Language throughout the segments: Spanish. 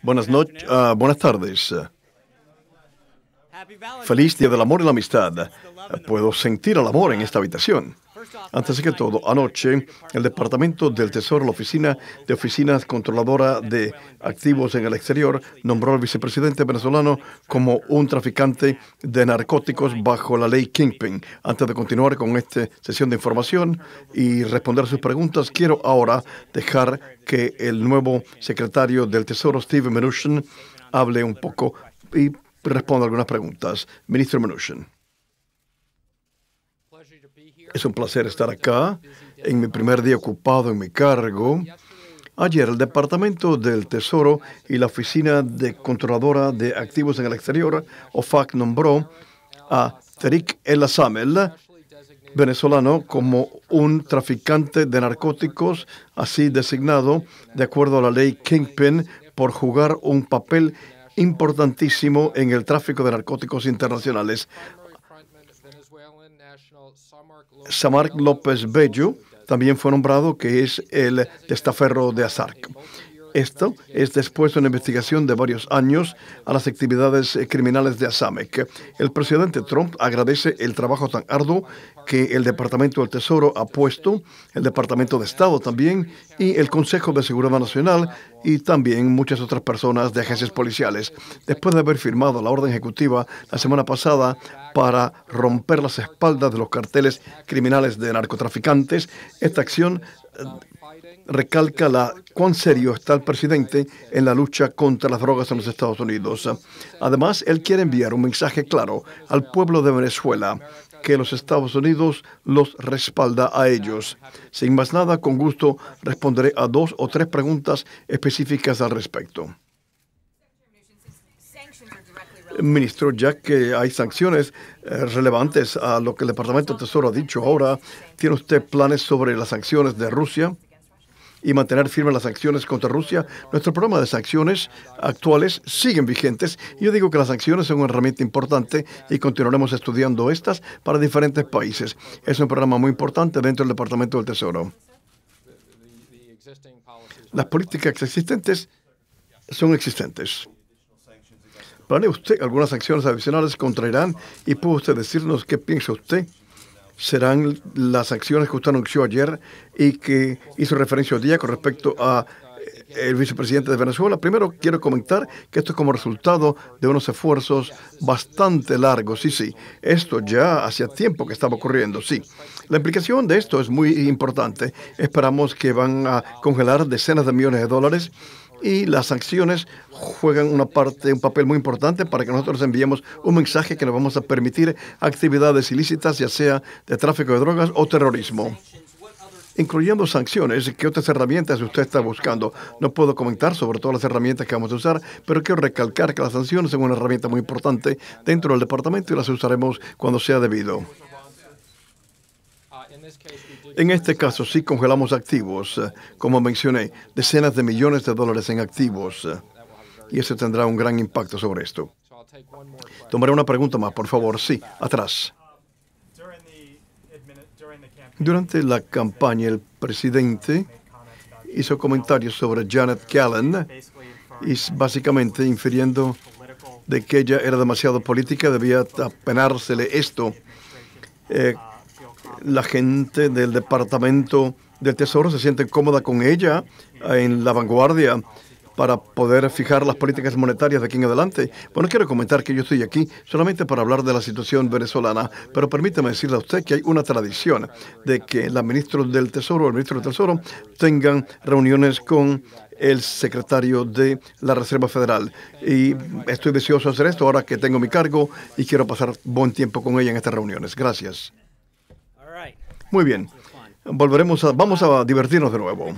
Buenas tardes. Feliz Día del Amor y la Amistad. Puedo sentir el amor en esta habitación. Antes que todo, anoche, el Departamento del Tesoro, la Oficina de Oficinas Controladora de Activos en el Exterior, nombró al vicepresidente venezolano como un traficante de narcóticos bajo la ley Kingpin. Antes de continuar con esta sesión de información y responder a sus preguntas, quiero ahora dejar que el nuevo secretario del Tesoro, Steve Mnuchin, hable un poco y responda algunas preguntas. Ministro Mnuchin. Es un placer estar acá en mi primer día ocupado en mi cargo. Ayer el Departamento del Tesoro y la Oficina de Controladora de Activos en el Exterior, OFAC, nombró a Tariq El Asamel, venezolano, como un traficante de narcóticos, así designado de acuerdo a la ley Kingpin, por jugar un papel importantísimo en el tráfico de narcóticos internacionales. Samark López Bello también fue nombrado, que es el testaferro de ASARC. Esto es después de una investigación de varios años a las actividades criminales de ASAMEC. El presidente Trump agradece el trabajo tan arduo que el Departamento del Tesoro ha puesto, el Departamento de Estado también, y el Consejo de Seguridad Nacional, y también muchas otras personas de agencias policiales. Después de haber firmado la orden ejecutiva la semana pasada para romper las espaldas de los carteles criminales de narcotraficantes, esta acción recalca cuán serio está el presidente en la lucha contra las drogas en los Estados Unidos. Además, él quiere enviar un mensaje claro al pueblo de Venezuela, que los Estados Unidos los respalda a ellos. Sin más nada, con gusto responderé a 2 o 3 preguntas específicas al respecto. Ministro, ya que hay sanciones relevantes a lo que el Departamento de Tesoro ha dicho ahora, ¿tiene usted planes sobre las sanciones de Rusia y mantener firmes las sanciones contra Rusia? Nuestro programa de sanciones actuales siguen vigentes. Yo digo que las sanciones son una herramienta importante y continuaremos estudiando estas para diferentes países. Es un programa muy importante dentro del Departamento del Tesoro. Las políticas existentes son existentes. ¿Planea usted algunas sanciones adicionales contra Irán? ¿Y puede usted decirnos qué piensa usted serán las sanciones que usted anunció ayer y que hizo referencia hoy día con respecto a el vicepresidente de Venezuela? Primero, quiero comentar que esto es como resultado de unos esfuerzos bastante largos. Sí, esto ya hacía tiempo que estaba ocurriendo, sí. La implicación de esto es muy importante. Esperamos que van a congelar decenas de millones de dólares y las sanciones juegan un papel muy importante para que nosotros enviemos un mensaje que nos vamos a permitir actividades ilícitas, ya sea de tráfico de drogas o terrorismo. Incluyendo sanciones, ¿qué otras herramientas usted está buscando? No puedo comentar sobre todas las herramientas que vamos a usar, pero quiero recalcar que las sanciones son una herramienta muy importante dentro del departamento y las usaremos cuando sea debido. En este caso sí congelamos activos, como mencioné, decenas de millones de dólares en activos, y eso tendrá un gran impacto sobre esto. Tomaré una pregunta más, por favor. Sí, atrás. Durante la campaña, el presidente hizo comentarios sobre Janet Yellen, y básicamente infiriendo de que ella era demasiado política, debía apenársele esto. La gente del Departamento del Tesoro se siente cómoda con ella en la vanguardia para poder fijar las políticas monetarias de aquí en adelante. Bueno, quiero comentar que yo estoy aquí solamente para hablar de la situación venezolana, pero permítame decirle a usted que hay una tradición de que la ministra del Tesoro o el ministro del Tesoro tengan reuniones con el secretario de la Reserva Federal. Y estoy deseoso de hacer esto ahora que tengo mi cargo y quiero pasar buen tiempo con ella en estas reuniones. Gracias. Muy bien. Vamos a divertirnos de nuevo.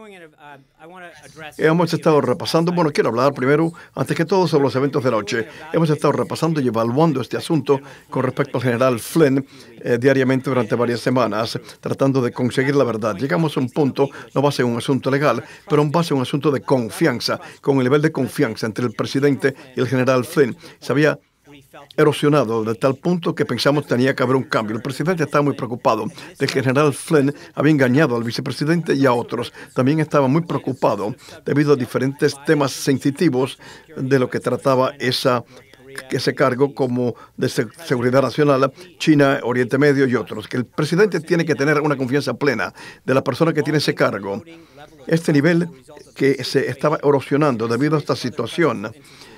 Hemos estado repasando, quiero hablar primero, antes que todo, sobre los eventos de la noche. Hemos estado repasando y evaluando este asunto con respecto al general Flynn diariamente durante varias semanas, tratando de conseguir la verdad. Llegamos a un punto, no va a ser un asunto legal, pero va a ser un asunto de confianza, con el nivel de confianza entre el presidente y el general Flynn. erosionado de tal punto que pensamos tenía que haber un cambio. El presidente estaba muy preocupado de que el general Flynn había engañado al vicepresidente y a otros. También estaba muy preocupado debido a diferentes temas sensitivos de lo que trataba ese cargo, como de seguridad nacional, China, Oriente Medio y otros. Que el presidente tiene que tener una confianza plena de la persona que tiene ese cargo. Este nivel que se estaba erosionando debido a esta situación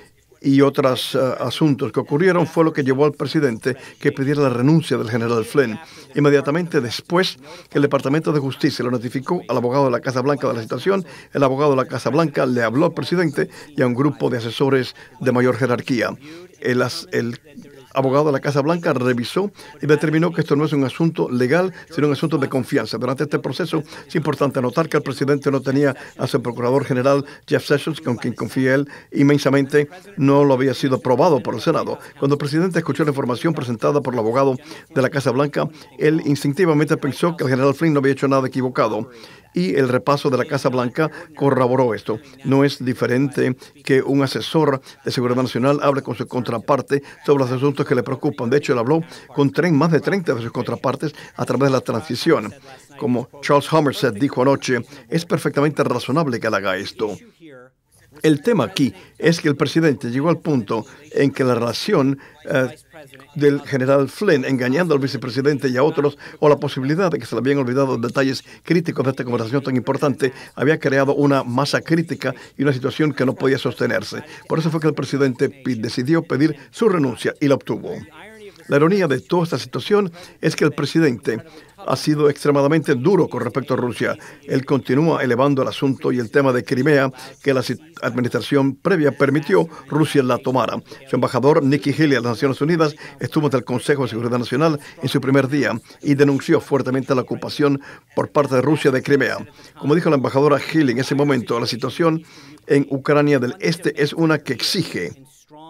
y otros asuntos que ocurrieron fue lo que llevó al presidente que pidiera la renuncia del general Flynn. Inmediatamente después que el Departamento de Justicia lo notificó al abogado de la Casa Blanca de la situación, el abogado de la Casa Blanca le habló al presidente y a un grupo de asesores de mayor jerarquía. El abogado de la Casa Blanca revisó y determinó que esto no es un asunto legal, sino un asunto de confianza. Durante este proceso es importante notar que el presidente no tenía a su procurador general, Jeff Sessions, con quien confía él inmensamente, no lo había sido aprobado por el Senado. Cuando el presidente escuchó la información presentada por el abogado de la Casa Blanca, él instintivamente pensó que el general Flynn no había hecho nada equivocado. Y el repaso de la Casa Blanca corroboró esto. No es diferente que un asesor de seguridad nacional hable con su contraparte sobre los asuntos que le preocupan. De hecho, él habló con más de 30 de sus contrapartes a través de la transición. Como Charles Somerset dijo anoche, es perfectamente razonable que él haga esto. El tema aquí es que el presidente llegó al punto en que la relación del general Flynn engañando al vicepresidente y a otros, o la posibilidad de que se le habían olvidado detalles críticos de esta conversación tan importante, había creado una masa crítica y una situación que no podía sostenerse. Por eso fue que el presidente decidió pedir su renuncia y la obtuvo. La ironía de toda esta situación es que el presidente ha sido extremadamente duro con respecto a Rusia. Él continúa elevando el asunto y el tema de Crimea, que la administración previa permitió Rusia la tomara. Su embajador, Nikki Haley, a las Naciones Unidas, estuvo ante el Consejo de Seguridad Nacional en su primer día y denunció fuertemente la ocupación por parte de Rusia de Crimea. Como dijo la embajadora Haley en ese momento, la situación en Ucrania del Este es una que exige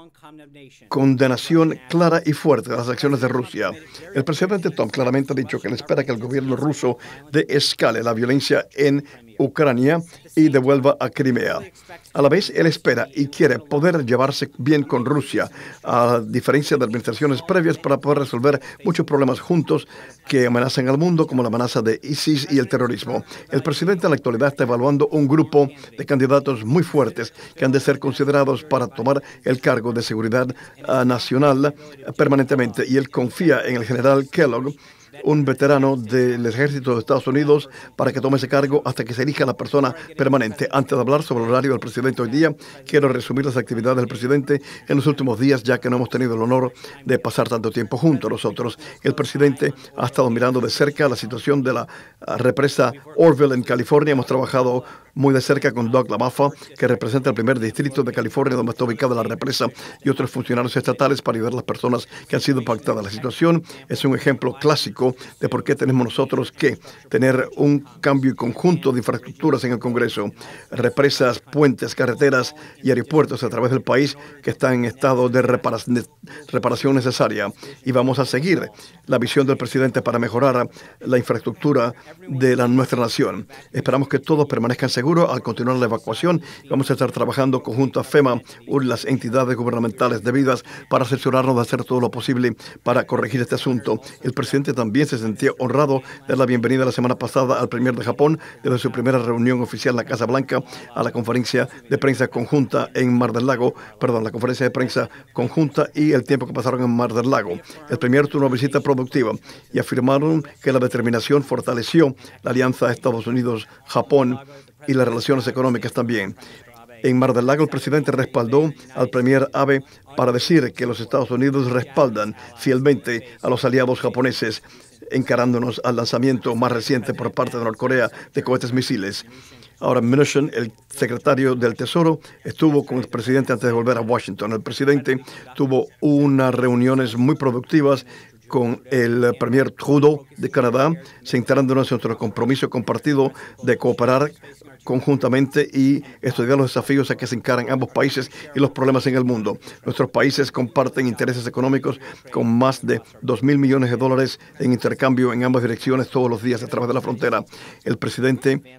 condenación clara y fuerte de las acciones de Rusia. El presidente Trump claramente ha dicho que él espera que el gobierno ruso escale la violencia en Ucrania y devuelva a Crimea. A la vez, él espera y quiere poder llevarse bien con Rusia, a diferencia de administraciones previas, para poder resolver muchos problemas juntos que amenazan al mundo, como la amenaza de ISIS y el terrorismo. El presidente en la actualidad está evaluando un grupo de candidatos muy fuertes que han de ser considerados para tomar el cargo de seguridad nacional permanentemente, y él confía en el general Kellogg, un veterano del ejército de Estados Unidos, para que tome ese cargo hasta que se elija la persona permanente. Antes de hablar sobre el horario del presidente hoy día, quiero resumir las actividades del presidente en los últimos días, ya que no hemos tenido el honor de pasar tanto tiempo juntos nosotros. El presidente ha estado mirando de cerca la situación de la represa Orville en California. Hemos trabajado muy de cerca con Doug LaBaffa, que representa el primer distrito de California donde está ubicada la represa, y otros funcionarios estatales para ayudar a las personas que han sido impactadas. La situación es un ejemplo clásico de por qué tenemos nosotros que tener un cambio conjunto de infraestructuras en el Congreso. Represas, puentes, carreteras y aeropuertos a través del país que están en estado de reparación necesaria. Y vamos a seguir la visión del presidente para mejorar la infraestructura de nuestra nación. Esperamos que todos permanezcan seguros al continuar la evacuación. Vamos a estar trabajando conjunto a FEMA y las entidades gubernamentales debidas para asesorarnos de hacer todo lo posible para corregir este asunto. El presidente también se sentía honrado de dar la bienvenida la semana pasada al premier de Japón desde su primera reunión oficial en la Casa Blanca a la conferencia de prensa conjunta en Mar del Lago, la conferencia de prensa conjunta y el tiempo que pasaron en Mar del Lago. El premier tuvo una visita productiva y afirmaron que la determinación fortaleció la alianza Estados Unidos-Japón y las relaciones económicas también. En Mar del Lago, el presidente respaldó al premier Abe para decir que los Estados Unidos respaldan fielmente a los aliados japoneses, encarándonos al lanzamiento más reciente por parte de Norcorea de cohetes misiles. Ahora, Mnuchin, el secretario del Tesoro, estuvo con el presidente antes de volver a Washington. El presidente tuvo unas reuniones muy productivas con el premier Trudeau de Canadá, centrándonos en nuestro compromiso compartido de cooperar conjuntamente y estudiar los desafíos a que se encaran ambos países y los problemas en el mundo. Nuestros países comparten intereses económicos con más de $2,000 millones en intercambio en ambas direcciones todos los días a través de la frontera. El presidente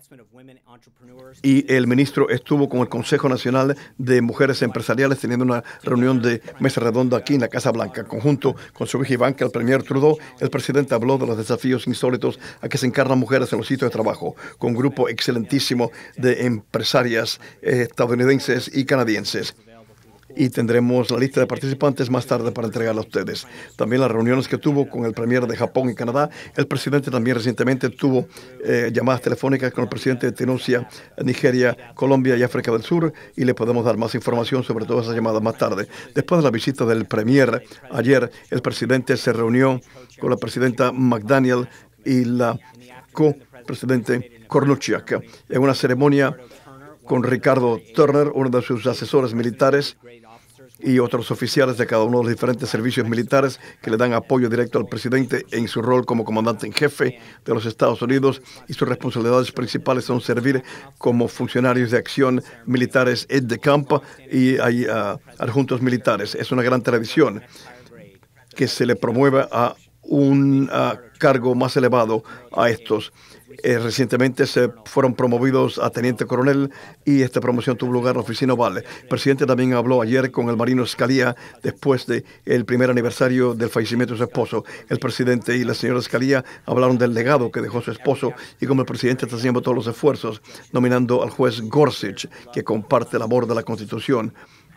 Y el ministro estuvo con el Consejo Nacional de Mujeres Empresariales teniendo una reunión de mesa redonda aquí en la Casa Blanca. Conjunto con su hija Ivanka, el premier Trudeau, el presidente habló de los desafíos insólitos a que se encarnan mujeres en los sitios de trabajo, con un grupo excelentísimo de empresarias estadounidenses y canadienses. Y tendremos la lista de participantes más tarde para entregarla a ustedes. También las reuniones que tuvo con el premier de Japón y Canadá. El presidente también recientemente tuvo llamadas telefónicas con el presidente de Tunisia, Nigeria, Colombia y África del Sur, y le podemos dar más información sobre todas esas llamadas más tarde. Después de la visita del premier, ayer el presidente se reunió con la presidenta McDaniel y la co-presidente Kornuchiak en una ceremonia con Ricardo Turner, uno de sus asesores militares, y otros oficiales de cada uno de los diferentes servicios militares que le dan apoyo directo al presidente en su rol como comandante en jefe de los Estados Unidos, y sus responsabilidades principales son servir como funcionarios de acción militares de campo y hay adjuntos militares. Es una gran tradición que se le promueva a un cargo más elevado a estos. Recientemente se fueron promovidos a teniente coronel y esta promoción tuvo lugar en la oficina oval. El presidente también habló ayer con el marino Scalia después del primer aniversario del fallecimiento de su esposo. El presidente y la señora Scalia hablaron del legado que dejó su esposo y cómo el presidente está haciendo todos los esfuerzos, nominando al juez Gorsuch, que comparte el amor de la Constitución,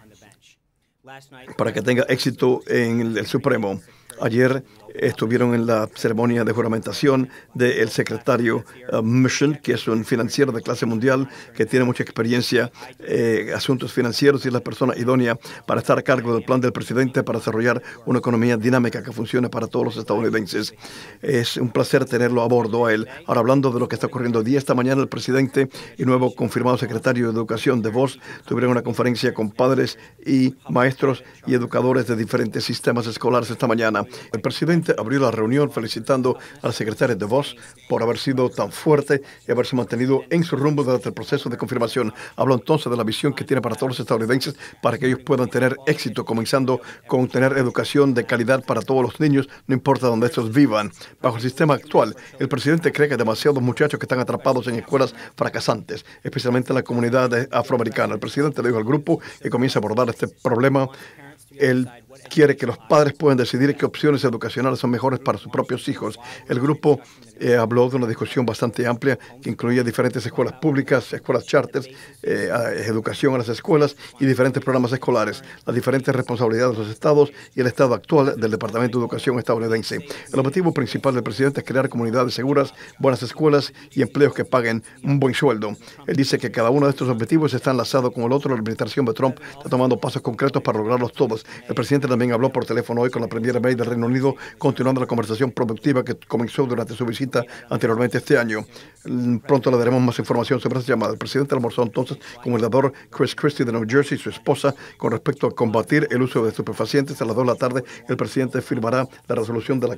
para que tenga éxito en el Supremo. Ayer estuvieron en la ceremonia de juramentación del secretario Mission, que es un financiero de clase mundial que tiene mucha experiencia en asuntos financieros y es la persona idónea para estar a cargo del plan del presidente para desarrollar una economía dinámica que funcione para todos los estadounidenses. Es un placer tenerlo a bordo a él. Ahora, hablando de lo que está ocurriendo hoy día, esta mañana el presidente y nuevo confirmado secretario de Educación de Vos tuvieron una conferencia con padres y maestros y educadores de diferentes sistemas escolares esta mañana. El presidente abrió la reunión felicitando a la secretaria de Vos por haber sido tan fuerte y haberse mantenido en su rumbo durante el proceso de confirmación. Habló entonces de la visión que tiene para todos los estadounidenses para que ellos puedan tener éxito, comenzando con tener educación de calidad para todos los niños, no importa dónde estos vivan. Bajo el sistema actual, el presidente cree que hay demasiados muchachos que están atrapados en escuelas fracasantes, especialmente en la comunidad afroamericana. El presidente le dijo al grupo que comienza a abordar este problema. Él quiere que los padres puedan decidir qué opciones educacionales son mejores para sus propios hijos. El grupo habló de una discusión bastante amplia que incluía diferentes escuelas públicas, escuelas charters, educación a las escuelas y diferentes programas escolares, las diferentes responsabilidades de los estados y el estado actual del Departamento de Educación estadounidense. El objetivo principal del presidente es crear comunidades seguras, buenas escuelas y empleos que paguen un buen sueldo. Él dice que cada uno de estos objetivos está enlazado con el otro. La administración de Trump está tomando pasos concretos para lograrlos todos. El presidente también habló por teléfono hoy con la primera May del Reino Unido, continuando la conversación productiva que comenzó durante su visita anteriormente este año. Pronto le daremos más información sobre esta llamada. El presidente almorzó entonces con el senador Chris Christie de New Jersey y su esposa con respecto a combatir el uso de estupefacientes. A las 2 de la tarde, el presidente firmará la resolución de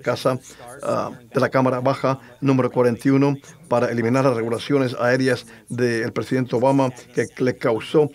la Cámara Baja número 41 para eliminar las regulaciones aéreas del presidente Obama, que le causó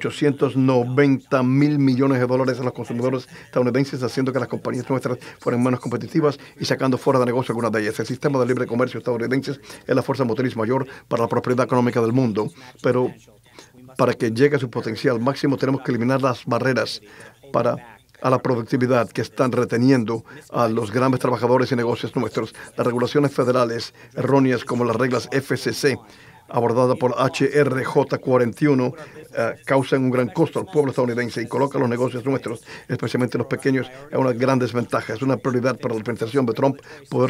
$890 mil millones a los consumidores estadounidenses, haciendo que las compañías nuestras fueran menos competitivas y sacando fuera de negocio algunas de ellas. El sistema de libre comercio estadounidense es la fuerza motriz mayor para la prosperidad económica del mundo, pero para que llegue a su potencial máximo tenemos que eliminar las barreras a la productividad que están reteniendo a los grandes trabajadores y negocios nuestros. Las regulaciones federales erróneas como las reglas FCC, abordada por HRJ 41, causan un gran costo al pueblo estadounidense y colocan los negocios nuestros, especialmente los pequeños, en una gran desventaja. Es una prioridad para la administración de Trump poder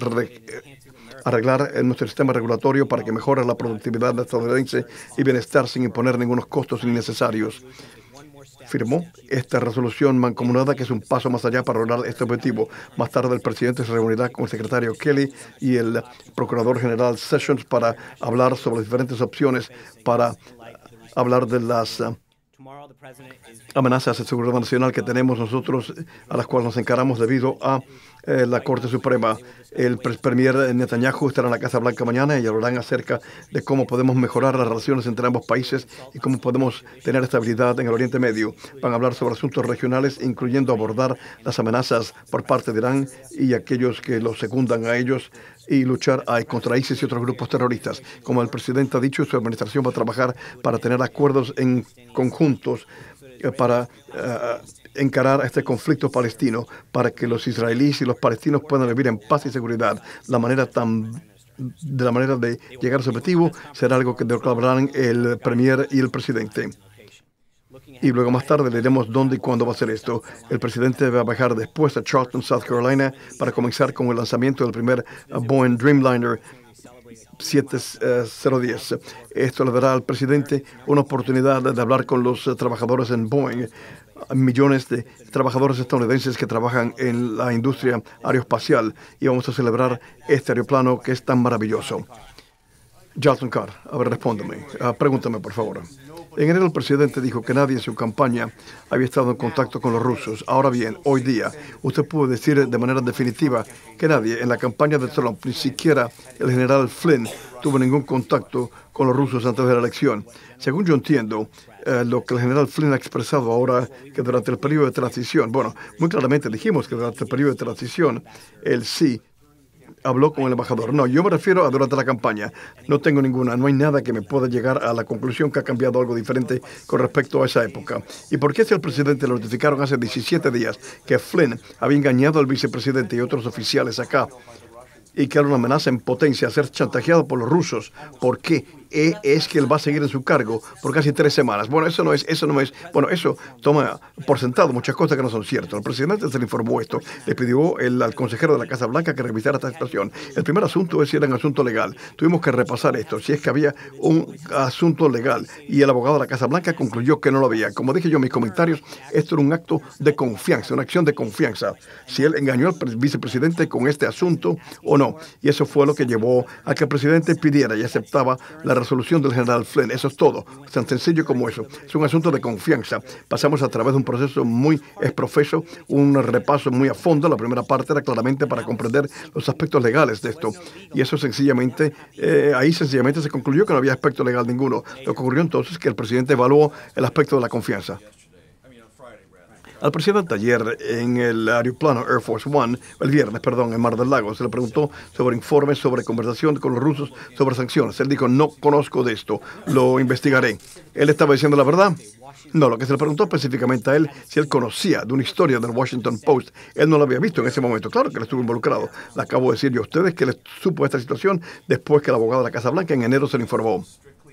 arreglar nuestro sistema regulatorio para que mejore la productividad estadounidense y bienestar sin imponer ningunos costos innecesarios. Firmó esta resolución mancomunada, que es un paso más allá para lograr este objetivo. Más tarde, el presidente se reunirá con el secretario Kelly y el procurador general Sessions para hablar sobre las diferentes opciones para hablar de las amenazas de seguridad nacional que tenemos nosotros, a las cuales nos encaramos debido a la Corte Suprema. El premier Netanyahu estará en la Casa Blanca mañana y hablarán acerca de cómo podemos mejorar las relaciones entre ambos países y cómo podemos tener estabilidad en el Oriente Medio. Van a hablar sobre asuntos regionales, incluyendo abordar las amenazas por parte de Irán y aquellos que los secundan a ellos y luchar contra ISIS y otros grupos terroristas. Como el presidente ha dicho, su administración va a trabajar para tener acuerdos en conjuntos para encarar este conflicto palestino, para que los israelíes y los palestinos puedan vivir en paz y seguridad. La manera de llegar a su objetivo será algo que hablarán el premier y el presidente. Y luego más tarde le diremos dónde y cuándo va a ser esto. El presidente va a viajar después a Charleston, South Carolina, para comenzar con el lanzamiento del primer Boeing Dreamliner 7010. Esto le dará al presidente una oportunidad de hablar con los trabajadores en Boeing, millones de trabajadores estadounidenses que trabajan en la industria aeroespacial, y vamos a celebrar este aeroplano que es tan maravilloso. Jalton Carr, a ver, respóndeme. Pregúntame, por favor. En enero el presidente dijo que nadie en su campaña había estado en contacto con los rusos. Ahora bien, hoy día, usted puede decir de manera definitiva que nadie en la campaña de Trump, ni siquiera el general Flynn, tuvo ningún contacto con los rusos antes de la elección. Según yo entiendo, lo que el general Flynn ha expresado ahora, que durante el periodo de transición, bueno, muy claramente dijimos que durante el periodo de transición, él sí habló con el embajador. No, yo me refiero a durante la campaña. No tengo ninguna, no hay nada que me pueda llegar a la conclusión que ha cambiado algo diferente con respecto a esa época. ¿Y por qué si el presidente lo notificaron hace 17 días que Flynn había engañado al vicepresidente y otros oficiales acá y que era una amenaza en potencia a ser chantajeado por los rusos? ¿Por qué es que él va a seguir en su cargo por casi 3 semanas? Bueno, eso toma por sentado muchas cosas que no son ciertas. El presidente se le informó esto, le pidió al consejero de la Casa Blanca que revisara esta situación. El primer asunto es si era un asunto legal. Tuvimos que repasar esto, si es que había un asunto legal, y el abogado de la Casa Blanca concluyó que no lo había. Como dije yo en mis comentarios, esto era un acto de confianza, una acción de confianza, si él engañó al vicepresidente con este asunto o no. Y eso fue lo que llevó a que el presidente pidiera y aceptaba la resolución del general Flynn. Eso es todo, tan sencillo como eso. Es un asunto de confianza. Pasamos a través de un proceso muy profeso, un repaso muy a fondo. La primera parte era claramente para comprender los aspectos legales de esto, y eso sencillamente, ahí sencillamente se concluyó que no había aspecto legal ninguno. Lo que ocurrió entonces es que el presidente evaluó el aspecto de la confianza. Al presidente ayer en el aeroplano Air Force One, el viernes, en Mar del Lago, se le preguntó sobre informes sobre conversación con los rusos sobre sanciones. Él dijo, no conozco de esto, lo investigaré. ¿Él estaba diciendo la verdad? No, lo que se le preguntó específicamente a él, si él conocía de una historia del Washington Post. Él no lo había visto en ese momento. Claro que él estuvo involucrado. Le acabo de decir yo a ustedes que él supo esta situación después que el abogado de la Casa Blanca en enero se le informó.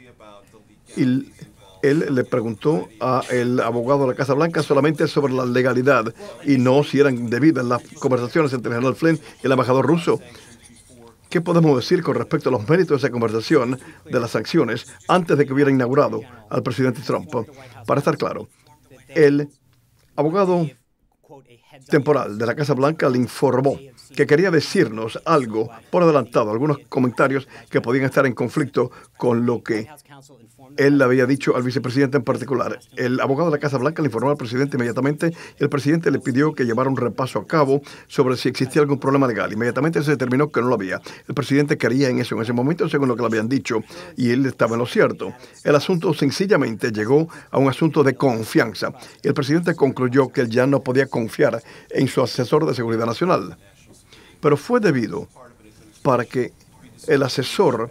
Y él le preguntó al abogado de la Casa Blanca solamente sobre la legalidad y no si eran debidas las conversaciones entre el general Flynn y el embajador ruso. ¿Qué podemos decir con respecto a los méritos de esa conversación de las sanciones antes de que hubiera inaugurado al presidente Trump? Para estar claro, el abogado temporal de la Casa Blanca le informó que quería decirnos algo por adelantado, algunos comentarios que podían estar en conflicto con lo que él le había dicho al vicepresidente en particular. El abogado de la Casa Blanca le informó al presidente inmediatamente y el presidente le pidió que llevara un repaso a cabo sobre si existía algún problema legal. Inmediatamente se determinó que no lo había. El presidente creía en eso en ese momento, según lo que le habían dicho, y él estaba en lo cierto. El asunto sencillamente llegó a un asunto de confianza. El presidente concluyó que él ya no podía confiar en su asesor de seguridad nacional. Pero fue debido para que el asesor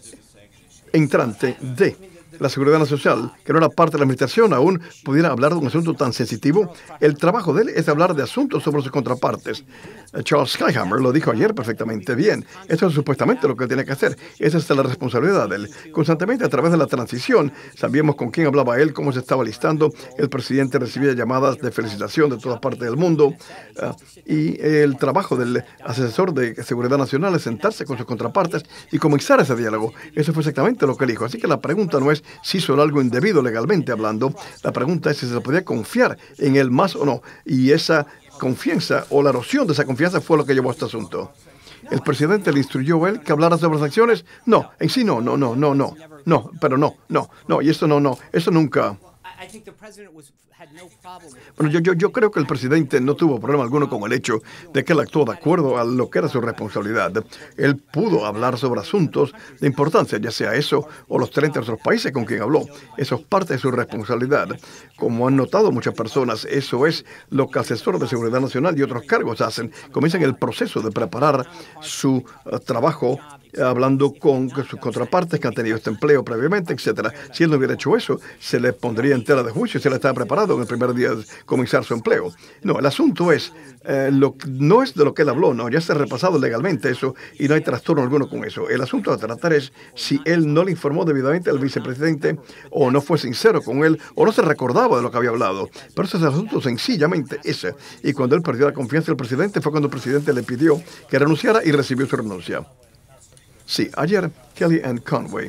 entrante de la seguridad nacional, que no era parte de la administración, aún pudiera hablar de un asunto tan sensitivo. El trabajo de él es hablar de asuntos sobre sus contrapartes. Charles Skyhammer lo dijo ayer perfectamente bien. Eso es supuestamente lo que él tiene que hacer. Esa es la responsabilidad de él. Constantemente a través de la transición, sabíamos con quién hablaba él, cómo se estaba listando. El presidente recibía llamadas de felicitación de todas partes del mundo. Y el trabajo del asesor de seguridad nacional es sentarse con sus contrapartes y comenzar ese diálogo. Eso fue exactamente lo que él dijo. Así que la pregunta no es si hizo algo indebido legalmente hablando. La pregunta es si se le podía confiar en él más o no. Y esa confianza o la erosión de esa confianza fue lo que llevó a este asunto. ¿El presidente le instruyó a él que hablara sobre sanciones? No, en sí no, y esto no, eso nunca. Bueno, yo creo que el presidente no tuvo problema alguno con el hecho de que él actuó de acuerdo a lo que era su responsabilidad. Él pudo hablar sobre asuntos de importancia, ya sea eso o los 30 otros países con quien habló. Eso es parte de su responsabilidad. Como han notado muchas personas, eso es lo que asesores de seguridad nacional y otros cargos hacen. Comienzan el proceso de preparar su trabajo hablando con sus contrapartes que han tenido este empleo previamente, etcétera. Si él no hubiera hecho eso, se le pondría en tela de juicio si él estaba preparado en el primer día de comenzar su empleo. No, el asunto es, no es de lo que él habló, no, ya está repasado legalmente eso y no hay trastorno alguno con eso. El asunto a tratar es si él no le informó debidamente al vicepresidente o no fue sincero con él o no se recordaba de lo que había hablado. Pero ese es el asunto sencillamente ese. Y cuando él perdió la confianza del presidente fue cuando el presidente le pidió que renunciara y recibió su renuncia. Sí, ayer Kellyanne Conway,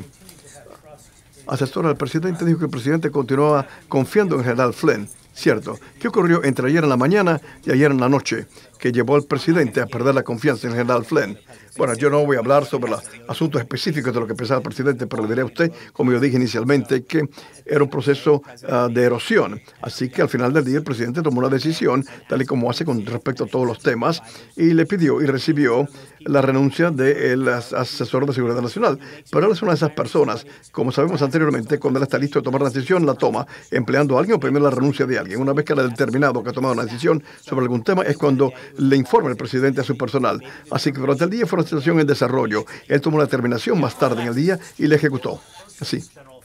asesora del presidente, dijo que el presidente continuaba confiando en el general Flynn. Cierto. ¿Qué ocurrió entre ayer en la mañana y ayer en la noche que llevó al presidente a perder la confianza en el general Flynn? Bueno, yo no voy a hablar sobre los asuntos específicos de lo que pensaba el presidente, pero le diré a usted, como yo dije inicialmente, que era un proceso de erosión. Así que al final del día el presidente tomó una decisión, tal y como hace con respecto a todos los temas, y le pidió y recibió la renuncia del asesor de seguridad nacional. Pero él es una de esas personas, como sabemos anteriormente, cuando él está listo de tomar una decisión, la toma empleando a alguien o primero la renuncia de alguien. Una vez que él ha determinado que ha tomado una decisión sobre algún tema, es cuando le informa el presidente a su personal. Así que durante el día fue una situación en desarrollo. Él tomó una determinación más tarde en el día y la ejecutó. Así.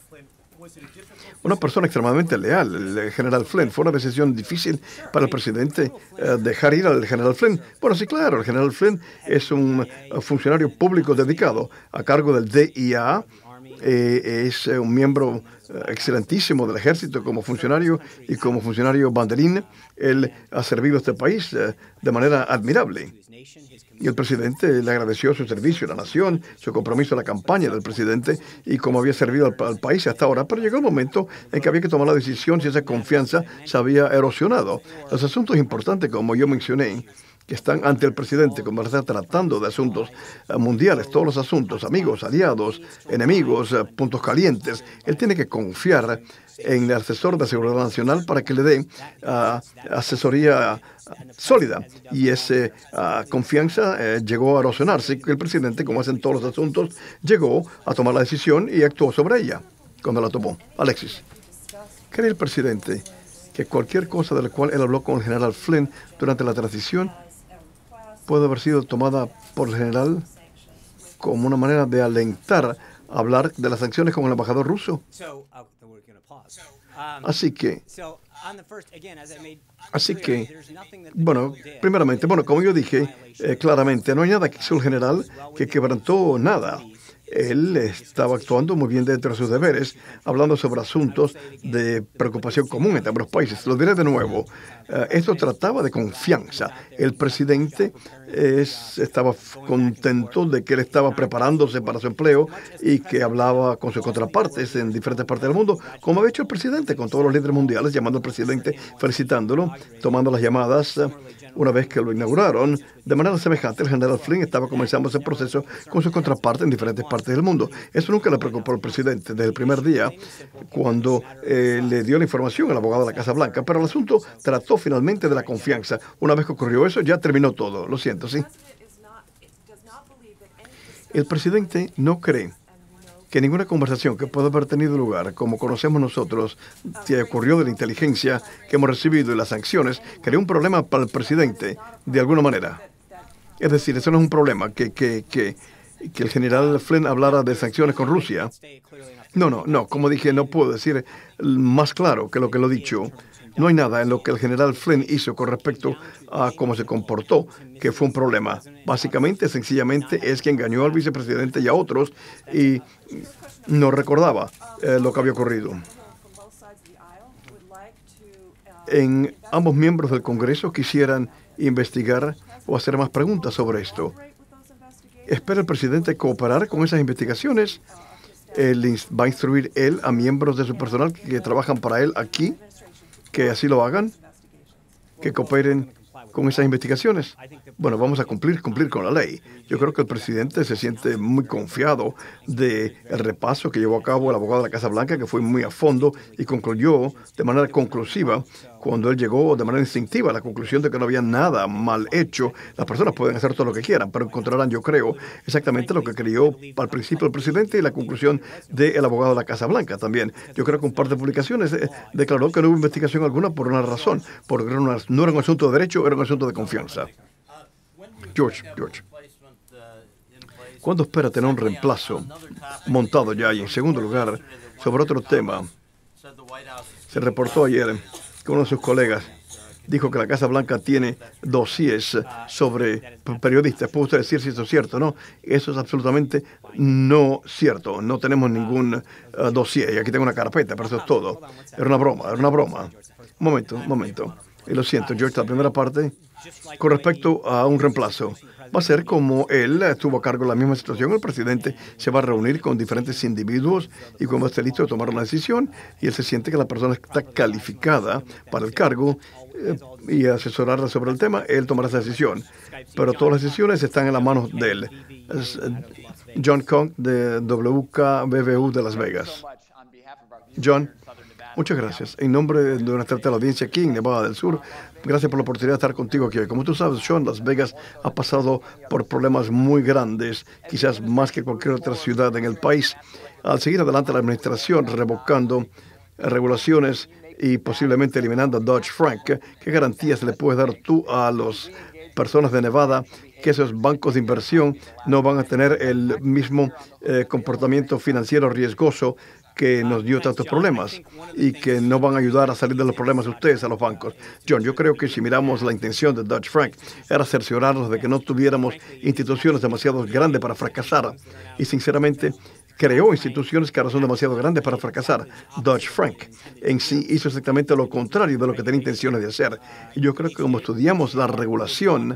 Una persona extremadamente leal, el general Flynn. Fue una decisión difícil para el presidente dejar ir al general Flynn. Bueno, sí, claro, el general Flynn es un funcionario público dedicado a cargo del DIA. Es un miembro excelentísimo del ejército como funcionario y como funcionario banderín. Él ha servido a este país de manera admirable. Y el presidente le agradeció su servicio a la nación, su compromiso a la campaña del presidente y cómo había servido al país hasta ahora. Pero llegó el momento en que había que tomar la decisión si esa confianza se había erosionado. Los asuntos importantes, como yo mencioné, que están ante el presidente, como está tratando de asuntos mundiales, todos los asuntos, amigos, aliados, enemigos, puntos calientes. Él tiene que confiar en el asesor de seguridad nacional para que le dé asesoría sólida. Y esa confianza llegó a erosionarse. El presidente, como hace en todos los asuntos, llegó a tomar la decisión y actuó sobre ella cuando la tomó. Alexis, ¿cree el presidente que cualquier cosa de la cual él habló con el general Flynn durante la transición puede haber sido tomada por el general como una manera de alentar a hablar de las sanciones con el embajador ruso? Así que, bueno, primeramente, como yo dije, claramente no hay nada que hizo el general que quebrantó nada. Él estaba actuando muy bien dentro de sus deberes, hablando sobre asuntos de preocupación común entre ambos países. Lo diré de nuevo, esto trataba de confianza. El presidente estaba contento de que él estaba preparándose para su empleo y que hablaba con sus contrapartes en diferentes partes del mundo, como había hecho el presidente con todos los líderes mundiales, llamando al presidente, felicitándolo, tomando las llamadas. Una vez que lo inauguraron, de manera semejante, el general Flynn estaba comenzando ese proceso con sus contrapartes en diferentes partes del mundo. Eso nunca le preocupó al presidente desde el primer día, cuando le dio la información al abogado de la Casa Blanca. Pero el asunto trató finalmente de la confianza. Una vez que ocurrió eso, ya terminó todo. Lo siento, ¿sí? El presidente no cree que ninguna conversación que pueda haber tenido lugar, como conocemos nosotros, que ocurrió de la inteligencia que hemos recibido y las sanciones, creó un problema para el presidente de alguna manera. Es decir, eso no es un problema, que el general Flynn hablara de sanciones con Rusia. No, como dije, no puedo decir más claro que lo que lo he dicho. No hay nada en lo que el general Flynn hizo con respecto a cómo se comportó que fue un problema. Básicamente, sencillamente, es que engañó al vicepresidente y a otros y no recordaba lo que había ocurrido. En ambos miembros del Congreso quisieran investigar o hacer más preguntas sobre esto. ¿Espera el presidente cooperar con esas investigaciones? ¿Él va a instruir él a miembros de su personal que trabajan para él aquí, que así lo hagan, que cooperen con esas investigaciones? Bueno, vamos a cumplir con la ley. Yo creo que el presidente se siente muy confiado del repaso que llevó a cabo el abogado de la Casa Blanca, que fue muy a fondo y concluyó de manera conclusiva cuando él llegó de manera instintiva a la conclusión de que no había nada mal hecho. Las personas pueden hacer todo lo que quieran, pero encontrarán, yo creo, exactamente lo que creyó al principio el presidente y la conclusión del abogado de la Casa Blanca también. Yo creo que un par de publicaciones declaró que no hubo investigación alguna por una razón, porque no era un asunto de derecho, era un asunto de confianza. George, ¿cuándo espera tener un reemplazo montado ya? Y en segundo lugar, sobre otro tema, se reportó ayer que uno de sus colegas dijo que la Casa Blanca tiene dossiers sobre periodistas. ¿Puede usted decir si eso es cierto o no? Eso es absolutamente no cierto. No tenemos ningún dossier. Y aquí tengo una carpeta, pero eso es todo. Era una broma. Un momento. Y lo siento, George, la primera parte, con respecto a un reemplazo. Va a ser como él estuvo a cargo de la misma situación. El presidente se va a reunir con diferentes individuos y cuando esté listo de tomar una decisión y él se siente que la persona está calificada para el cargo y asesorarla sobre el tema, él tomará esa decisión. Pero todas las decisiones están en las manos de él. Es John Kong de WKBBU de Las Vegas. John, muchas gracias. En nombre de nuestra teleaudiencia aquí en Nevada del Sur, gracias por la oportunidad de estar contigo aquí hoy. Como tú sabes, Sean, Las Vegas ha pasado por problemas muy grandes, quizás más que cualquier otra ciudad en el país. Al seguir adelante la administración, revocando regulaciones y posiblemente eliminando a Dodd-Frank, ¿qué garantías le puedes dar tú a las personas de Nevada que esos bancos de inversión no van a tener el mismo comportamiento financiero riesgoso que nos dio tantos problemas y que no van a ayudar a salir de los problemas ustedes a los bancos? John, yo creo que si miramos la intención de Dodd-Frank era cerciorarnos de que no tuviéramos instituciones demasiado grandes para fracasar y sinceramente creó instituciones que ahora son demasiado grandes para fracasar. Dodd-Frank en sí hizo exactamente lo contrario de lo que tenía intenciones de hacer. Y yo creo que como estudiamos la regulación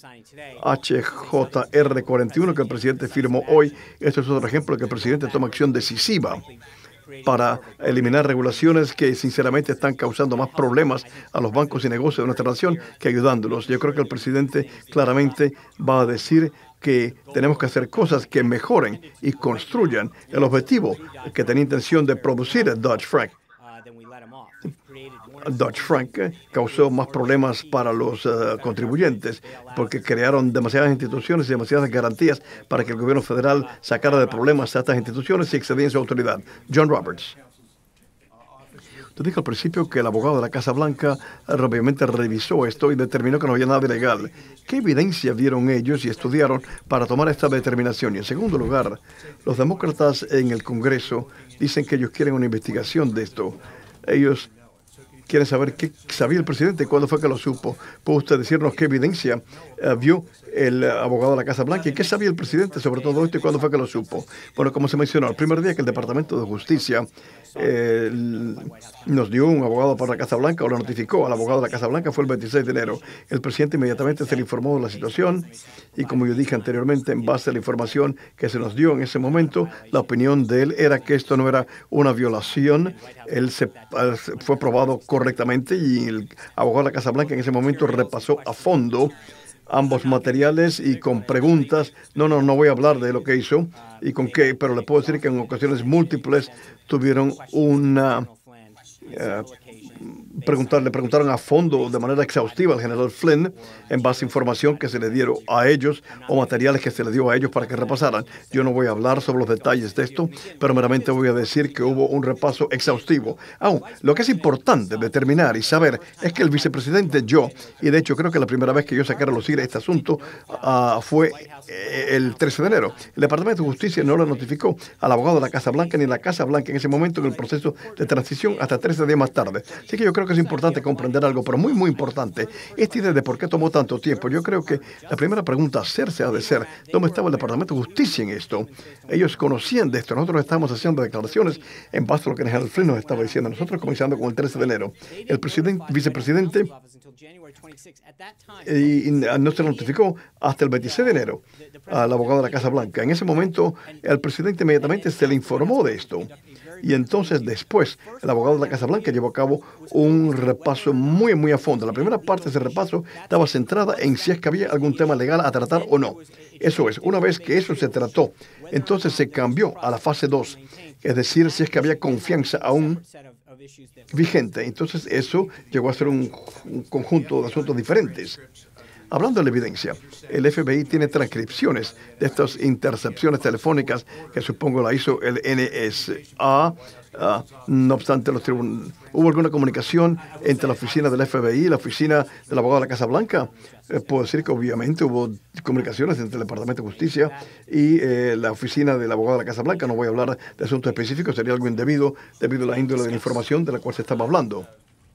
HJR 41 que el presidente firmó hoy, esto es otro ejemplo de que el presidente toma acción decisiva para eliminar regulaciones que sinceramente están causando más problemas a los bancos y negocios de nuestra nación que ayudándolos. Yo creo que el presidente claramente va a decir que tenemos que hacer cosas que mejoren y construyan el objetivo que tenía intención de producir Dodd-Frank. Dodd-Frank causó más problemas para los contribuyentes porque crearon demasiadas instituciones y demasiadas garantías para que el gobierno federal sacara de problemas a estas instituciones y excedía en su autoridad. John Roberts. Te dije al principio que el abogado de la Casa Blanca obviamente revisó esto y determinó que no había nada ilegal. ¿Qué evidencia vieron ellos y estudiaron para tomar esta determinación? Y en segundo lugar, los demócratas en el Congreso dicen que ellos quieren una investigación de esto. Ellos quieren saber qué sabía el presidente, cuándo fue que lo supo. ¿Puede usted decirnos qué evidencia vio el abogado de la Casa Blanca y qué sabía el presidente sobre todo esto y cuándo fue que lo supo? Bueno, como se mencionó, el primer día que el Departamento de Justicia nos dio un abogado para la Casa Blanca o lo notificó al abogado de la Casa Blanca fue el 26 de enero. El presidente inmediatamente se le informó de la situación y como yo dije anteriormente, en base a la información que se nos dio en ese momento, la opinión de él era que esto no era una violación. Él fue probado correctamente y el abogado de la Casa Blanca en ese momento repasó a fondo ambos materiales y con preguntas. No voy a hablar de lo que hizo y con qué, pero le puedo decir que en ocasiones múltiples tuvieron una... le preguntaron a fondo, de manera exhaustiva al general Flynn, en base a información que se le dieron a ellos o materiales que se le dio a ellos para que repasaran. Yo no voy a hablar sobre los detalles de esto, pero meramente voy a decir que hubo un repaso exhaustivo. Aún, lo que es importante determinar y saber es que el vicepresidente y de hecho creo que la primera vez que yo saqué a relucir este asunto fue el 13 de enero. El Departamento de Justicia no lo notificó al abogado de la Casa Blanca ni la Casa Blanca en ese momento en el proceso de transición hasta 13 días más tarde. Así que yo creo que es importante comprender algo, pero muy importante, esta idea de por qué tomó tanto tiempo. Yo creo que la primera pregunta a hacerse ha de ser, ¿dónde estaba el Departamento de Justicia en esto? Ellos conocían de esto. Nosotros estábamos haciendo declaraciones en base a lo que el general Flynn nos estaba diciendo. Nosotros comenzando con el 13 de enero. El vicepresidente y no se notificó hasta el 26 de enero al abogado de la Casa Blanca. En ese momento, el presidente inmediatamente se le informó de esto. Y entonces después el abogado de la Casa Blanca llevó a cabo un repaso muy, muy a fondo. La primera parte de ese repaso estaba centrada en si es que había algún tema legal a tratar o no. Eso es, una vez que eso se trató, entonces se cambió a la fase 2, es decir, si es que había confianza aún vigente. Entonces eso llegó a ser un conjunto de asuntos diferentes. Hablando de la evidencia, el FBI tiene transcripciones de estas intercepciones telefónicas que supongo la hizo el NSA. No obstante, ¿hubo alguna comunicación entre la oficina del FBI y la oficina del abogado de la Casa Blanca? Puedo decir que obviamente hubo comunicaciones entre el Departamento de Justicia y la oficina del abogado de la Casa Blanca. No voy a hablar de asuntos específicos, sería algo indebido debido a la índole de la información de la cual se estaba hablando.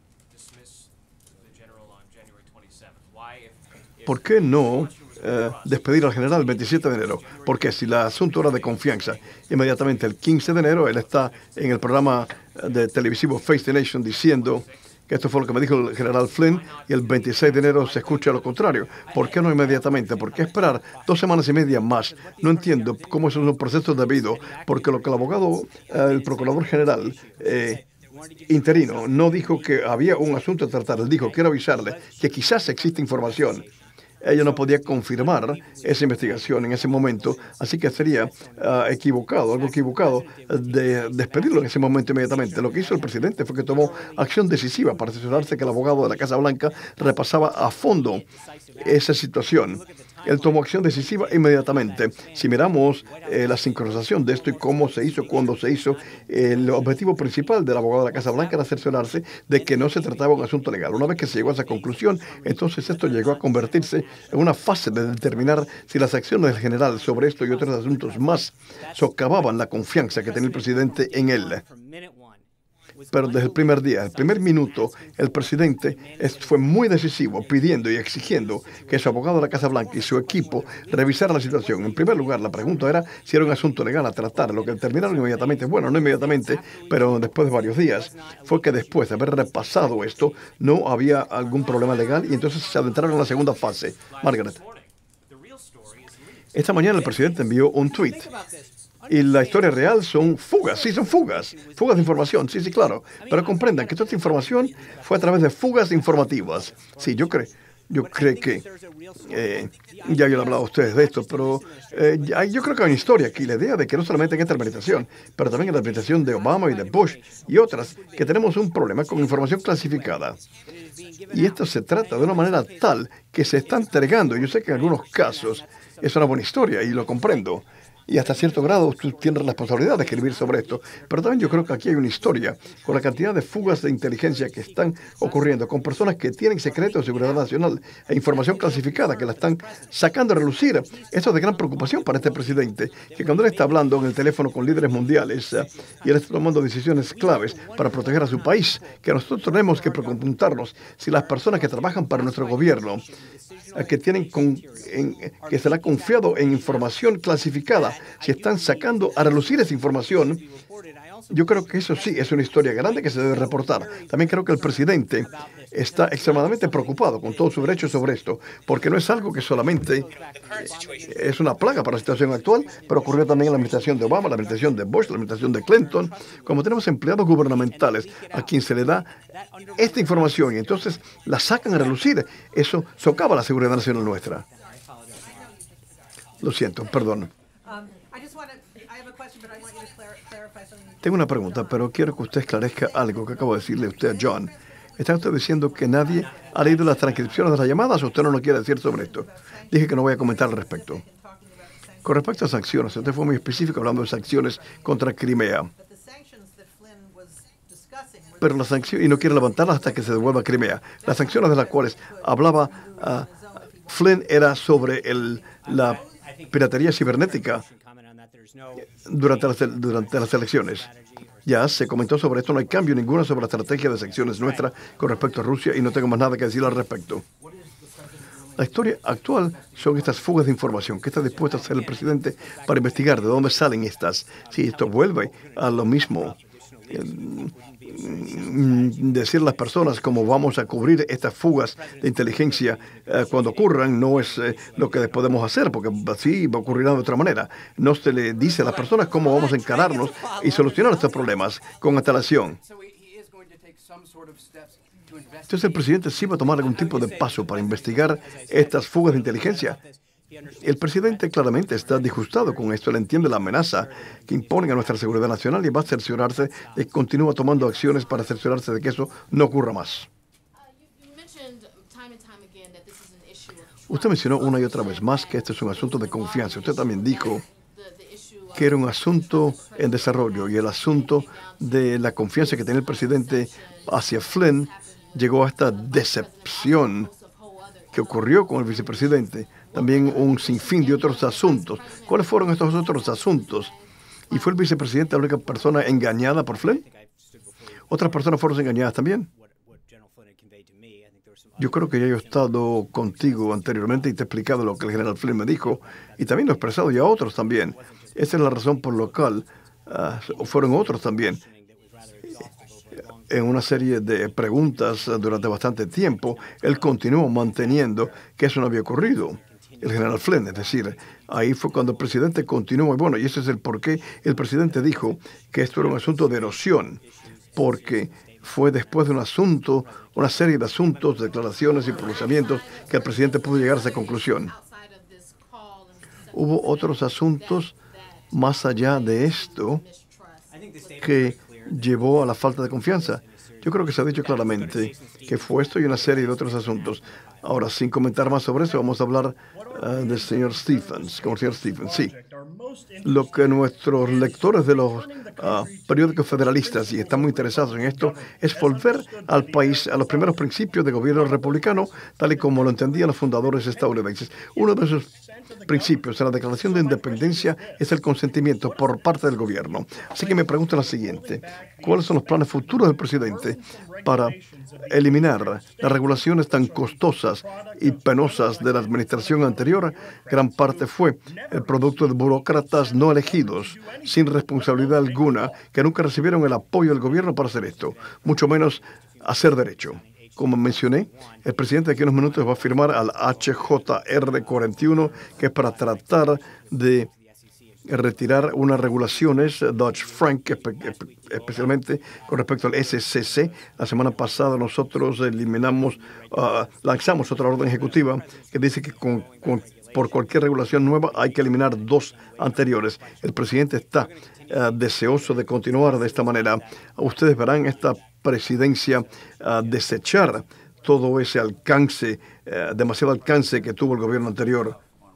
¿Por qué no despedir al general el 27 de enero? Porque si el asunto era de confianza, inmediatamente el 15 de enero él está en el programa de televisivo Face the Nation diciendo que esto fue lo que me dijo el general Flynn, y el 26 de enero se escucha lo contrario. ¿Por qué no inmediatamente? ¿Por qué esperar 2 semanas y media más? No entiendo cómo eso es un proceso debido, porque lo que el abogado, el procurador general interino, no dijo que había un asunto a tratar. Él dijo, quiero avisarle que quizás existe información. Ella no podía confirmar esa investigación en ese momento, así que sería algo equivocado de despedirlo en ese momento inmediatamente. Lo que hizo el presidente fue que tomó acción decisiva para asegurarse que el abogado de la Casa Blanca repasaba a fondo esa situación. Él tomó acción decisiva inmediatamente. Si miramos la sincronización de esto y cómo se hizo, cuándo se hizo, el objetivo principal del abogado de la Casa Blanca era cerciorarse de que no se trataba de un asunto legal. Una vez que se llegó a esa conclusión, entonces esto llegó a convertirse en una fase de determinar si las acciones del general sobre esto y otros asuntos más socavaban la confianza que tenía el presidente en él. Pero desde el primer día, el primer minuto, el presidente fue muy decisivo pidiendo y exigiendo que su abogado de la Casa Blanca y su equipo revisaran la situación. En primer lugar, la pregunta era si era un asunto legal a tratar. Lo que determinaron inmediatamente, bueno, no inmediatamente, pero después de varios días, fue que después de haber repasado esto, no había algún problema legal y entonces se adentraron en la segunda fase. Margaret. Esta mañana el presidente envió un tweet. Y la historia real son fugas, sí, son fugas de información, sí, claro. Pero comprendan que toda esta información fue a través de fugas informativas. Sí, yo creo que, ya yo le he hablado a ustedes de esto, pero yo creo que hay una historia aquí, la idea de que no solamente en esta administración, pero también en la administración de Obama y de Bush y otras, que tenemos un problema con información clasificada. Y esto se trata de una manera tal que se está entregando. Yo sé que en algunos casos es una buena historia y lo comprendo. Y hasta cierto grado usted tiene la responsabilidad de escribir sobre esto. Pero también yo creo que aquí hay una historia con la cantidad de fugas de inteligencia que están ocurriendo con personas que tienen secretos de seguridad nacional e información clasificada que la están sacando a relucir. Eso es de gran preocupación para este presidente, que cuando él está hablando en el teléfono con líderes mundiales y él está tomando decisiones claves para proteger a su país, que nosotros tenemos que preguntarnos si las personas que trabajan para nuestro gobierno, que se le ha confiado en información clasificada, si están sacando a relucir esa información, yo creo que eso sí es una historia grande que se debe reportar. También creo que el presidente está extremadamente preocupado con todo su derecho sobre esto, porque no es algo que solamente es una plaga para la situación actual, pero ocurrió también en la administración de Obama, la administración de Bush, la administración de Clinton, como tenemos empleados gubernamentales a quien se le da esta información y entonces la sacan a relucir. Eso socava la seguridad nacional nuestra. Lo siento, perdón. Tengo una pregunta, pero quiero que usted esclarezca algo que acabo de decirle a usted, John. ¿Está usted diciendo que nadie ha leído las transcripciones de las llamadas o usted no lo quiere decir sobre esto? Dije que no voy a comentar al respecto. Con respecto a sanciones, usted fue muy específico hablando de sanciones contra Crimea. Pero las sanciones, y no quiere levantarlas hasta que se devuelva Crimea. Las sanciones de las cuales hablaba Flynn era sobre la piratería cibernética durante las elecciones. Ya se comentó sobre esto, no hay cambio ninguno sobre la estrategia de sanciones nuestra con respecto a Rusia y no tengo más nada que decir al respecto. La historia actual son estas fugas de información. ¿Qué está dispuesto a hacer el presidente para investigar de dónde salen estas? Si esto vuelve a lo mismo decir a las personas cómo vamos a cubrir estas fugas de inteligencia cuando ocurran no es lo que podemos hacer, porque así va a ocurrir de otra manera. No se le dice a las personas cómo vamos a encararnos y solucionar estos problemas con antelación. Entonces el presidente sí va a tomar algún tipo de paso para investigar estas fugas de inteligencia. El presidente claramente está disgustado con esto. Él entiende la amenaza que imponen a nuestra seguridad nacional y va a cerciorarse de que continúa tomando acciones para cerciorarse de que eso no ocurra más. Usted mencionó una y otra vez más que este es un asunto de confianza. Usted también dijo que era un asunto en desarrollo y el asunto de la confianza que tenía el presidente hacia Flynn llegó a esta decepción que ocurrió con el vicepresidente. También un sinfín de otros asuntos. ¿Cuáles fueron estos otros asuntos? ¿Y fue el vicepresidente la única persona engañada por Flynn? ¿Otras personas fueron engañadas también? Yo creo que ya he estado contigo anteriormente y te he explicado lo que el general Flynn me dijo y también lo he expresado ya a otros también. Esa es la razón por la cual fueron otros también. En una serie de preguntas durante bastante tiempo, él continuó manteniendo que eso no había ocurrido. El general Flynn, es decir, ahí fue cuando el presidente continuó. Y bueno, y ese es el por qué el presidente dijo que esto era un asunto de erosión, porque fue después de un asunto, una serie de asuntos, declaraciones y pronunciamientos que el presidente pudo llegar a esa conclusión. Hubo otros asuntos más allá de esto que llevó a la falta de confianza. Yo creo que se ha dicho claramente que fue esto y una serie de otros asuntos. Ahora, sin comentar más sobre eso, vamos a hablar del señor Stephens, con el señor Stephens. Sí, lo que nuestros lectores de los periódicos federalistas, y están muy interesados en esto, es volver al país a los primeros principios de gobierno republicano, tal y como lo entendían los fundadores estadounidenses. Uno de esos principios en la Declaración de Independencia es el consentimiento por parte del gobierno. Así que me pregunto lo siguiente: ¿cuáles son los planes futuros del presidente para eliminar las regulaciones tan costosas y penosas de la administración anterior? Gran parte fue el producto de burócratas no elegidos, sin responsabilidad alguna, que nunca recibieron el apoyo del gobierno para hacer esto, mucho menos hacer derecho. Como mencioné, el presidente de aquí en unos minutos va a firmar al HJR 41, que es para tratar de retirar unas regulaciones Dodd-Frank, especialmente con respecto al SCC. La semana pasada nosotros lanzamos otra orden ejecutiva que dice que por cualquier regulación nueva hay que eliminar 2 anteriores. El presidente está deseoso de continuar de esta manera. Ustedes verán esta presidencia desechar todo ese alcance, demasiado alcance que tuvo el gobierno anterior.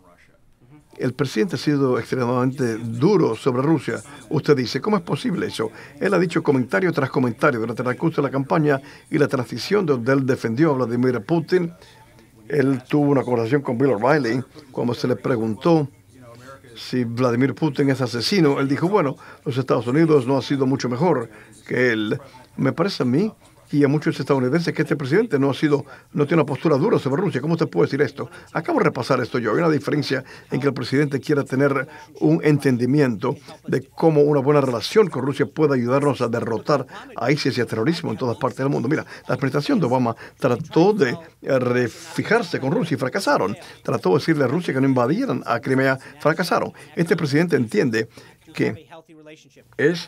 El presidente ha sido extremadamente duro sobre Rusia. Usted dice, ¿cómo es posible eso? Él ha dicho comentario tras comentario durante el curso de la campaña y la transición donde él defendió a Vladimir Putin. Él tuvo una conversación con Bill O'Reilly cuando se le preguntó si Vladimir Putin es asesino. Él dijo, bueno, los Estados Unidos no han sido mucho mejor que él. Me parece a mí y a muchos estadounidenses que este presidente no tiene una postura dura sobre Rusia. ¿Cómo usted puede decir esto? Acabo de repasar esto yo. Hay una diferencia en que el presidente quiera tener un entendimiento de cómo una buena relación con Rusia puede ayudarnos a derrotar a ISIS y a terrorismo en todas partes del mundo. Mira, la administración de Obama trató de refijarse con Rusia y fracasaron. Trató de decirle a Rusia que no invadieran a Crimea, fracasaron. Este presidente entiende que es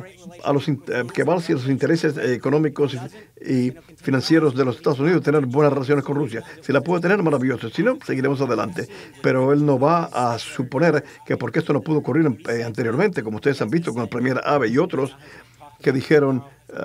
que va hacia los intereses económicos y financieros de los Estados Unidos tener buenas relaciones con Rusia. Si la puede tener, maravilloso. Si no, seguiremos adelante. Pero él no va a suponer que porque esto no pudo ocurrir anteriormente, como ustedes han visto con el premier Abe y otros que dijeron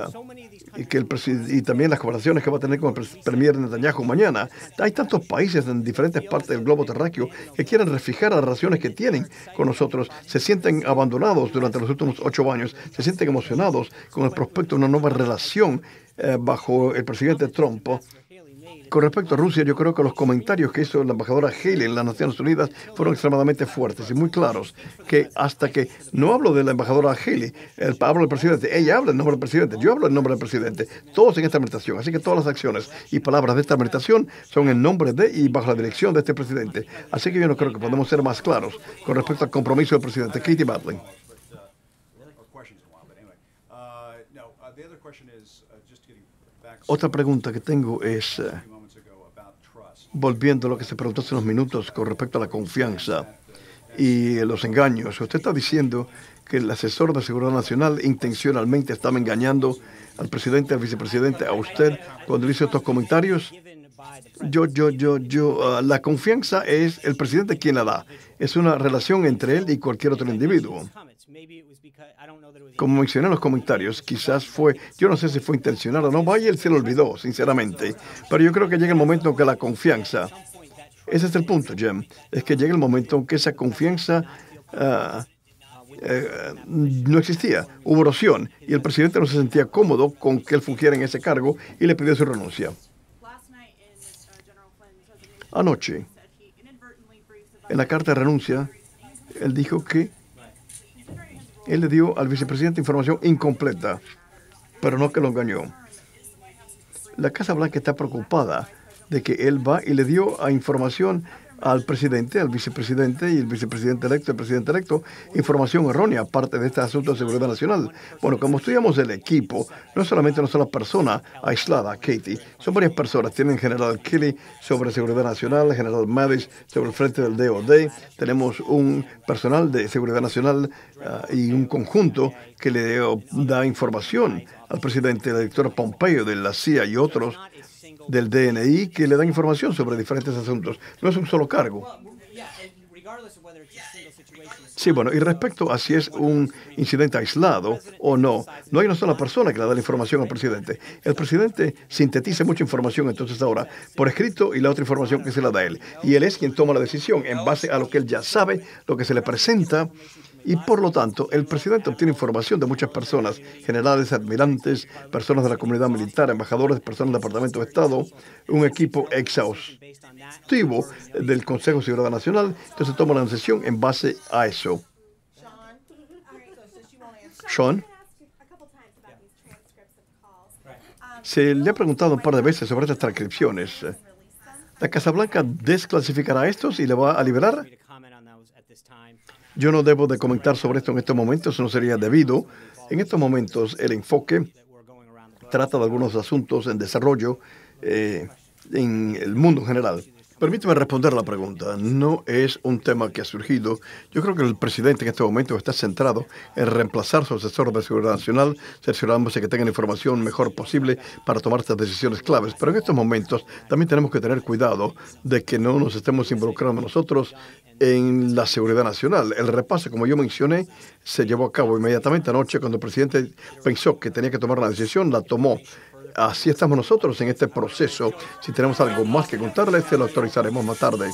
y también las conversaciones que va a tener con el premier Netanyahu mañana. Hay tantos países en diferentes partes del globo terráqueo que quieren refijar las relaciones que tienen con nosotros. Se sienten abandonados durante los últimos 8 años. Se sienten emocionados con el prospecto de una nueva relación bajo el presidente Trump. Con respecto a Rusia, yo creo que los comentarios que hizo la embajadora Haley en las Naciones Unidas fueron extremadamente fuertes y muy claros, que hasta que no hablo de la embajadora Haley, hablo del presidente, ella habla en nombre del presidente, yo hablo en nombre del presidente, todos en esta administración. Así que todas las acciones y palabras de esta administración son en nombre de y bajo la dirección de este presidente. Así que yo no creo que podemos ser más claros con respecto al compromiso del presidente. Katie Badling. Otra pregunta que tengo es, volviendo a lo que se preguntó hace unos minutos con respecto a la confianza y los engaños. Usted está diciendo que el asesor de Seguridad Nacional intencionalmente estaba engañando al presidente, al vicepresidente, a usted cuando hizo estos comentarios. La confianza es el presidente quien la da. Es una relación entre él y cualquier otro individuo. Como mencioné en los comentarios, quizás fue, yo no sé si fue intencional o no, vaya, él se lo olvidó, sinceramente. Pero yo creo que llega el momento en que la confianza, ese es el punto, Jim, es que llega el momento en que esa confianza no existía, hubo erosión y el presidente no se sentía cómodo con que él fungiera en ese cargo y le pidió su renuncia. Anoche, en la carta de renuncia, él dijo que él le dio al vicepresidente información incompleta, pero no que lo engañó. La Casa Blanca está preocupada de que él va y le dio información al presidente, al vicepresidente y el vicepresidente electo, el presidente electo, información errónea, aparte de este asunto de seguridad nacional. Bueno, como estudiamos el equipo, no es solamente una sola persona aislada, Katie, son varias personas. Tienen general Kelly sobre seguridad nacional, general Madis sobre el frente del DOD, tenemos un personal de seguridad nacional y un conjunto que le da información al presidente, el director Pompeo de la CIA y otros del DNI que le dan información sobre diferentes asuntos. No es un solo cargo. Sí, bueno, y respecto a si es un incidente aislado o no, no hay una sola persona que le da la información al presidente. El presidente sintetiza mucha información entonces ahora por escrito y la otra información que se la da a él. Y él es quien toma la decisión en base a lo que él ya sabe, lo que se le presenta. Y por lo tanto, el presidente obtiene información de muchas personas, generales, admirantes, personas de la comunidad militar, embajadores, personas del Departamento de Estado, un equipo exhaustivo del Consejo de Seguridad Nacional. Entonces toma la decisión en base a eso. Sean, se le ha preguntado un par de veces sobre estas transcripciones. ¿La Casa Blanca desclasificará estos y le va a liberar? Yo no debo de comentar sobre esto en estos momentos, eso no sería debido. En estos momentos el enfoque trata de algunos asuntos en desarrollo en el mundo en general. Permíteme responder a la pregunta. No es un tema que ha surgido. Yo creo que el presidente en este momento está centrado en reemplazar su asesor de seguridad nacional, cerciorándose que tengan la información mejor posible para tomar estas decisiones claves. Pero en estos momentos también tenemos que tener cuidado de que no nos estemos involucrando nosotros en la seguridad nacional. El repaso, como yo mencioné, se llevó a cabo inmediatamente anoche cuando el presidente pensó que tenía que tomar la decisión, la tomó. Así estamos nosotros en este proceso. Si tenemos algo más que contarles, se lo autorizaremos más tarde.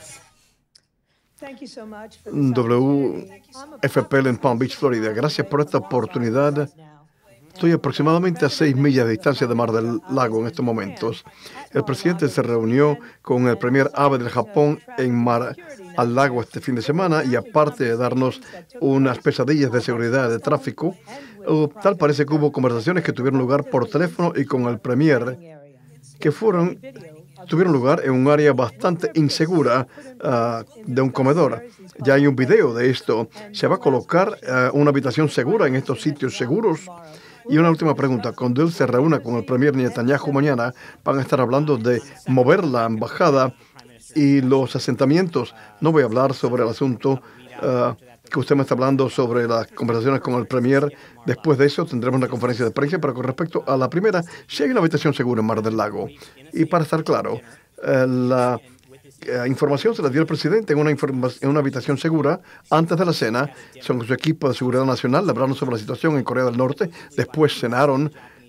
WFPL en Palm Beach, Florida. Gracias por esta oportunidad. Estoy aproximadamente a 6 millas de distancia de Mar del Lago en estos momentos. El presidente se reunió con el primer Abe del Japón en Mar al Lago este fin de semana y aparte de darnos unas pesadillas de seguridad de tráfico, tal parece que hubo conversaciones que tuvieron lugar por teléfono y con el premier que tuvieron lugar en un área bastante insegura de un comedor. Ya hay un video de esto. ¿Se va a colocar una habitación segura en estos sitios seguros? Y una última pregunta. Cuando él se reúna con el premier Netanyahu mañana, van a estar hablando de mover la embajada y los asentamientos. No voy a hablar sobre el asunto que usted me está hablando sobre las conversaciones con el premier. Después de eso tendremos una conferencia de prensa, pero con respecto a la primera, si hay una habitación segura en Mar del Lago. Y para estar claro, la información se la dio el presidente en una habitación segura antes de la cena. Son su equipo de seguridad nacional, le hablaron sobre la situación en Corea del Norte. Después cenaron,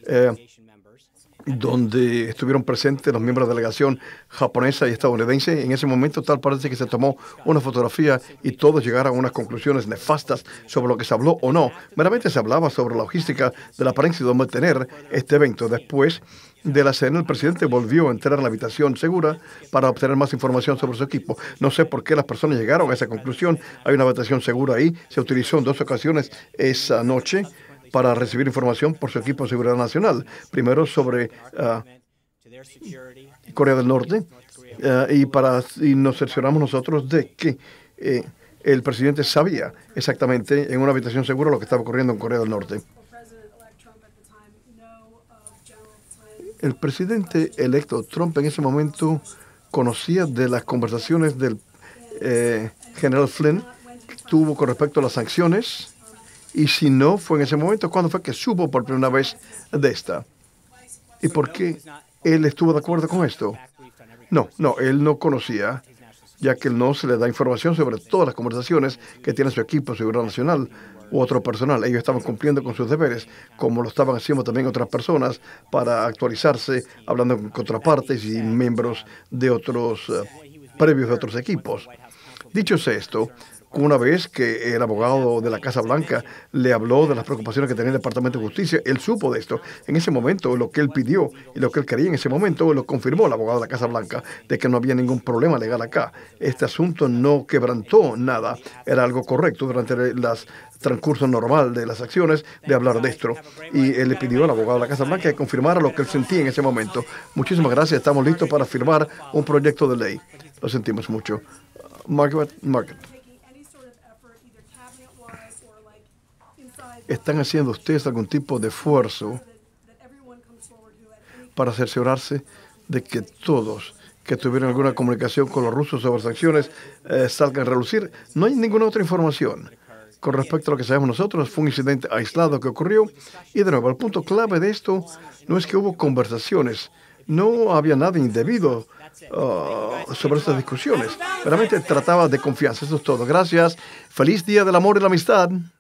donde estuvieron presentes los miembros de la delegación japonesa y estadounidense. En ese momento tal parece que se tomó una fotografía y todos llegaron a unas conclusiones nefastas sobre lo que se habló o no. Meramente se hablaba sobre la logística de la prensa y dónde tener este evento. Después de la cena, el presidente volvió a entrar a la habitación segura para obtener más información sobre su equipo. No sé por qué las personas llegaron a esa conclusión. Hay una habitación segura ahí. Se utilizó en 2 ocasiones esa noche para recibir información por su equipo de seguridad nacional. Primero sobre Corea del Norte y nos cercioramos nosotros de que el presidente sabía exactamente en una habitación segura lo que estaba ocurriendo en Corea del Norte. El presidente electo Trump en ese momento conocía de las conversaciones del general Flynn que tuvo con respecto a las sanciones, y si no fue en ese momento, ¿cuándo fue que supo por primera vez de esta? ¿Y por qué él estuvo de acuerdo con esto? No, él no conocía, ya que él no se le da información sobre todas las conversaciones que tiene su equipo de seguridad nacional u otro personal. Ellos estaban cumpliendo con sus deberes, como lo estaban haciendo también otras personas, para actualizarse, hablando con contrapartes y miembros de otros previos de otros equipos. Dicho sea esto, una vez que el abogado de la Casa Blanca le habló de las preocupaciones que tenía el Departamento de Justicia, él supo de esto. En ese momento, lo que él pidió y lo que él quería en ese momento, lo confirmó el abogado de la Casa Blanca, de que no había ningún problema legal acá. Este asunto no quebrantó nada. Era algo correcto durante el transcurso normal de las acciones de hablar de esto. Y él le pidió al abogado de la Casa Blanca que confirmara lo que él sentía en ese momento. Muchísimas gracias. Estamos listos para firmar un proyecto de ley. Lo sentimos mucho. Margaret. ¿Están haciendo ustedes algún tipo de esfuerzo para cerciorarse de que todos que tuvieron alguna comunicación con los rusos sobre sanciones salgan a relucir? No hay ninguna otra información. Con respecto a lo que sabemos nosotros, fue un incidente aislado que ocurrió. Y de nuevo, el punto clave de esto no es que hubo conversaciones. No había nada indebido sobre estas discusiones. Realmente trataba de confianza. Eso es todo. Gracias. Feliz Día del Amor y la Amistad.